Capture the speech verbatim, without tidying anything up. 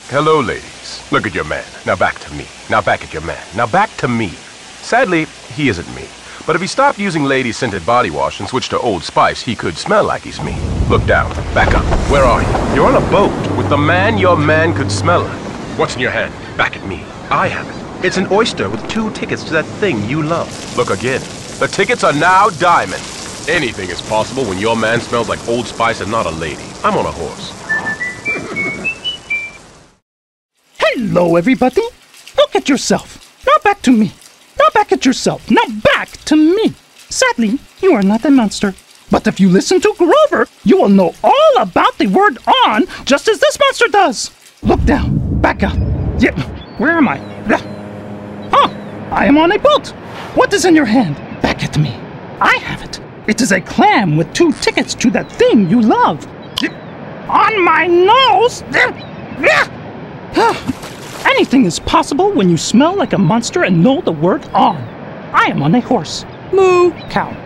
Hello, ladies. Look at your man. Now back to me. Now back at your man. Now back to me. Sadly, he isn't me. But if he stopped using lady-scented body wash and switched to Old Spice, he could smell like he's me. Look down. Back up. Where are you? You're on a boat with the man your man could smell like. What's in your hand? Back at me. I have it. It's an oyster with two tickets to that thing you love. Look again. The tickets are now diamonds. Anything is possible when your man smells like Old Spice and not a lady. I'm on a horse. Hello, everybody. Look at yourself. Now back to me. Now back at yourself. Now back to me. Sadly, you are not a monster. But if you listen to Grover, you will know all about the word on, just as this monster does. Look down. Back up. Yep. Where am I? Oh, I am on a boat. What is in your hand? Back at me. I have it. It is a clam with two tickets to that thing you love. On my nose. Anything is possible when you smell like a monster and know the word on. I am on a horse. Moo cow.